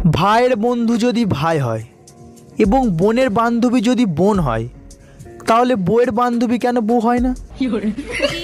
ভাইয়ের বন্ধু যদি ভাই হয় এবং বোনের বান্ধবী যদি বোন হয়, তাহলে বউয়ের বান্ধবী কেন বউ হয় না?